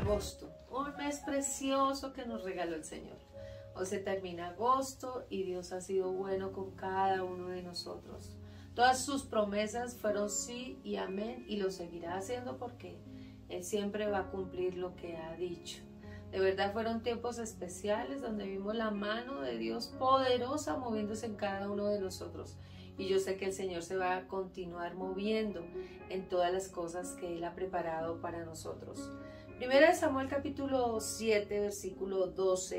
agosto, un mes precioso que nos regaló el Señor. Hoy se termina agosto y Dios ha sido bueno con cada uno de nosotros. Todas sus promesas fueron sí y amén, y lo seguirá haciendo porque Él siempre va a cumplir lo que ha dicho. De verdad fueron tiempos especiales donde vimos la mano de Dios poderosa moviéndose en cada uno de nosotros. Y yo sé que el Señor se va a continuar moviendo en todas las cosas que Él ha preparado para nosotros. Primera de Samuel capítulo 7, versículo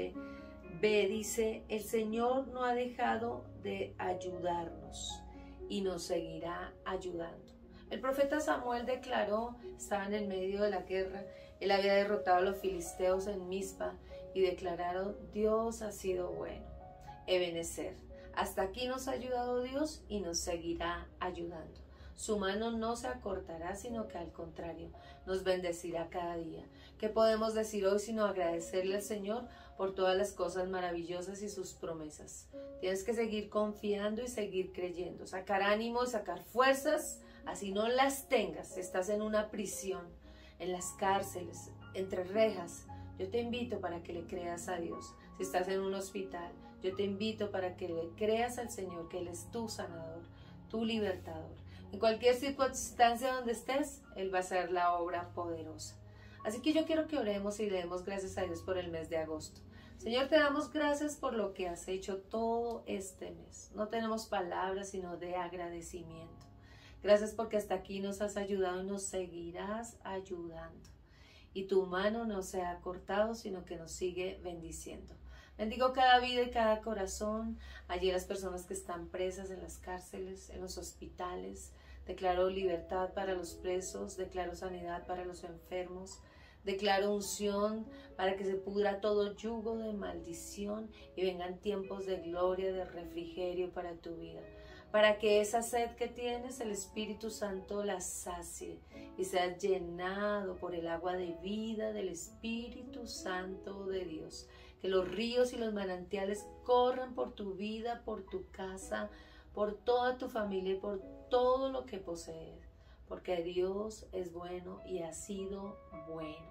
12b dice: el Señor no ha dejado de ayudarnos y nos seguirá ayudando. El profeta Samuel declaró, estaba en el medio de la guerra, él había derrotado a los filisteos en Mizpa y declararon: Dios ha sido bueno. Ebenezer, hasta aquí nos ha ayudado Dios y nos seguirá ayudando. Su mano no se acortará, sino que al contrario, nos bendecirá cada día. ¿Qué podemos decir hoy sino agradecerle al Señor por todas las cosas maravillosas y sus promesas? Tienes que seguir confiando y seguir creyendo, sacar ánimo y sacar fuerzas, así no las tengas. Si estás en una prisión, en las cárceles, entre rejas, yo te invito para que le creas a Dios. Si estás en un hospital, yo te invito para que le creas al Señor, que Él es tu sanador, tu libertador. En cualquier circunstancia donde estés, Él va a hacer la obra poderosa. Así que yo quiero que oremos y le demos gracias a Dios por el mes de agosto. Señor, te damos gracias por lo que has hecho todo este mes. No tenemos palabras sino de agradecimiento. Gracias porque hasta aquí nos has ayudado y nos seguirás ayudando. Y tu mano no se ha cortado, sino que nos sigue bendiciendo. Bendigo cada vida y cada corazón. Allí las personas que están presas en las cárceles, en los hospitales. Declaro libertad para los presos, declaro sanidad para los enfermos. Declaro unción para que se pudra todo yugo de maldición y vengan tiempos de gloria, de refrigerio para tu vida. Para que esa sed que tienes, el Espíritu Santo la sacie y seas llenado por el agua de vida del Espíritu Santo de Dios. Que los ríos y los manantiales corran por tu vida, por tu casa, por toda tu familia y por todo lo que posees. Porque Dios es bueno y ha sido bueno.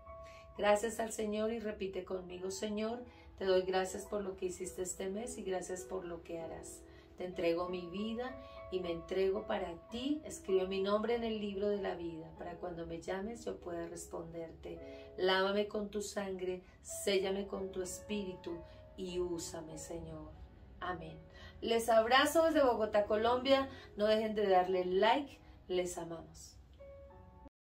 Gracias al Señor y repite conmigo: Señor, te doy gracias por lo que hiciste este mes y gracias por lo que harás. Te entrego mi vida y me entrego para ti. Escribe mi nombre en el libro de la vida, para cuando me llames yo pueda responderte. Lávame con tu sangre, séllame con tu espíritu y úsame, Señor. Amén. Les abrazo desde Bogotá, Colombia. No dejen de darle like. Les amamos.